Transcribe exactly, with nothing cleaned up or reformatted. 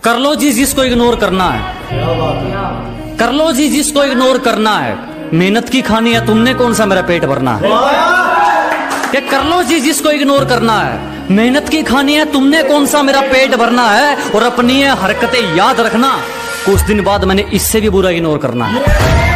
कर लो जी जिसको इग्नोर करना है, कर लो जी जिसको इग्नोर करना है। मेहनत की खानी है, तुमने कौन सा मेरा पेट भरना है। कि कर लो जी जिसको इग्नोर करना है, मेहनत की खानी है, तुमने कौन सा मेरा पेट भरना है। और अपनी हरकतें याद रखना, कुछ दिन बाद मैंने इससे भी बुरा इग्नोर करना है।